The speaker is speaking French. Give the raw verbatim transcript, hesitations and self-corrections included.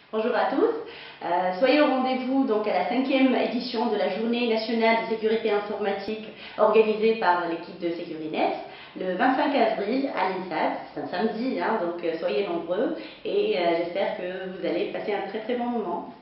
Bonjour à tous, euh, soyez au rendez-vous donc à la cinquième édition de la Journée nationale de sécurité informatique organisée par l'équipe de Sécurinet le vingt-cinq avril à l'INSAT. C'est un samedi, hein, donc euh, soyez nombreux et euh, j'espère que vous allez passer un très très bon moment.